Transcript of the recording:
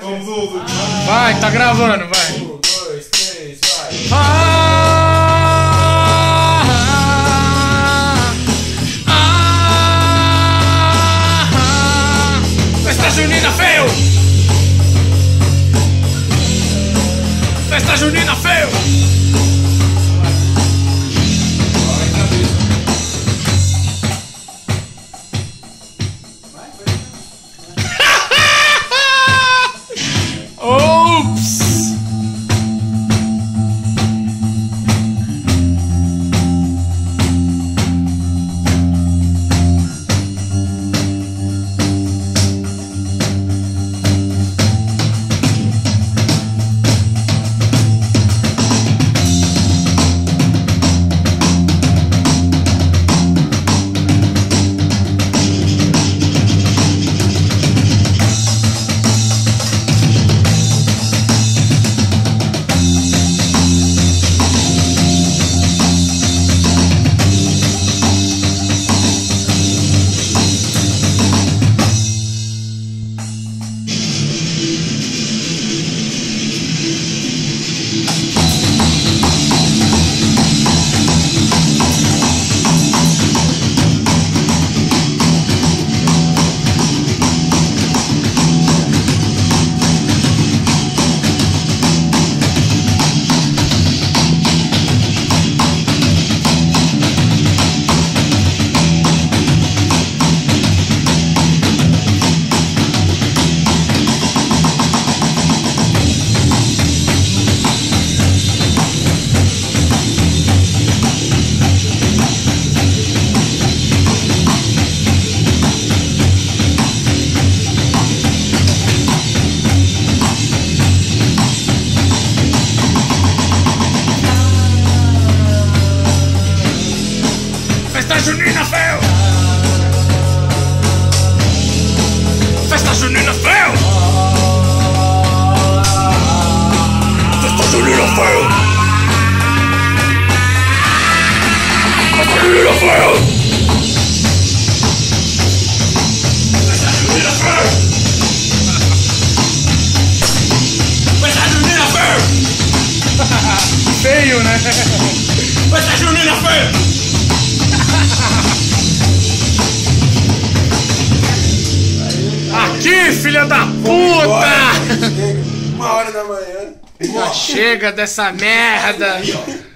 vamos outro. Vai, tá gravando, vai. 1, 2, 3, vai. Festa junina feio! Festa junina feio! Ops! Festa junina feio! Festa junina feio! Festa junina feio! Festa junina feio! Festa junina feio! Festa junina feio! Feio, né? Festa junina feio! Aqui, filha da puta! Chega, 1h da manhã. Chega dessa merda!